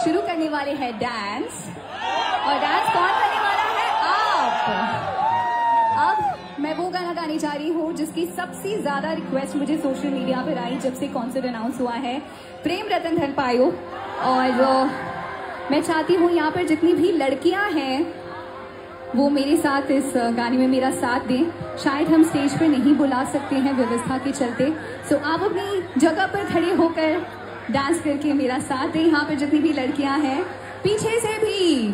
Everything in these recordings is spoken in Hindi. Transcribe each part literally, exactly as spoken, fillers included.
शुरू करने वाले हैं डांस, और डांस कौन करने वाला है? आप। अब मैं वो गाना गाने जा रही हूँ जिसकी सबसे ज्यादा रिक्वेस्ट मुझे सोशल मीडिया पर आई जब से कॉन्सर्ट अनाउंस हुआ है, प्रेम रतन धन पायो। और मैं चाहती हूँ यहाँ पर जितनी भी लड़कियाँ हैं वो मेरे साथ इस गाने में मेरा साथ दें। शायद हम स्टेज पर नहीं बुला सकते हैं व्यवस्था के चलते, सो आप अपनी जगह पर खड़े होकर डांस करके मेरा साथ दें। यहाँ पर जितनी भी लड़कियां हैं, पीछे से भी।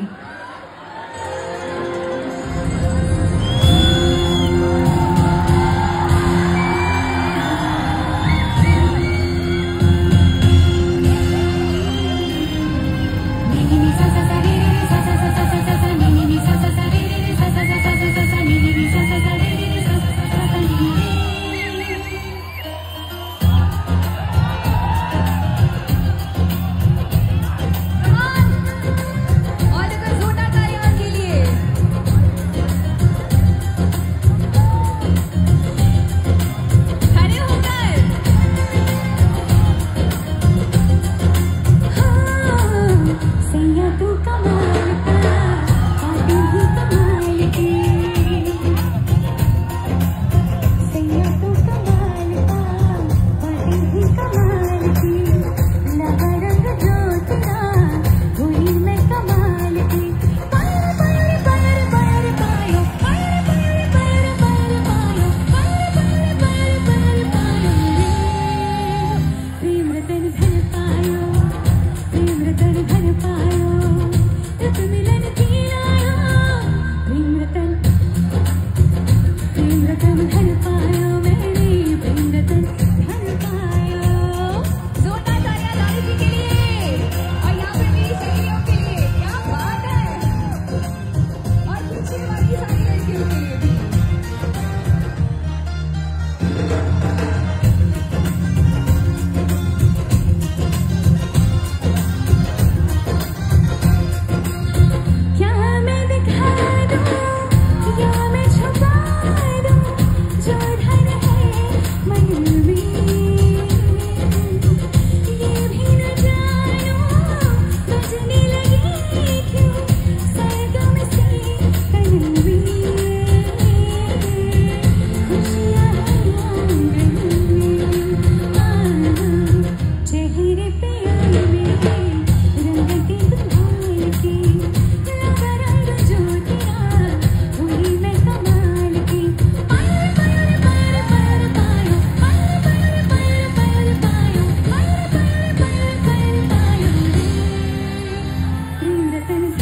Thank you.